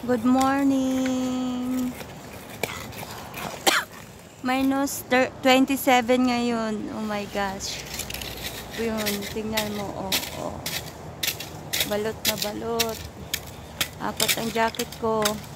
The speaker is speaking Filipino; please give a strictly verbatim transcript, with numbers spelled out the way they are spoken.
Good morning. Minus twenty-seven ngayon. Oh my gosh. Yun, tingnan mo. Oh, oh. Balot na balot. Apat ang jacket ko.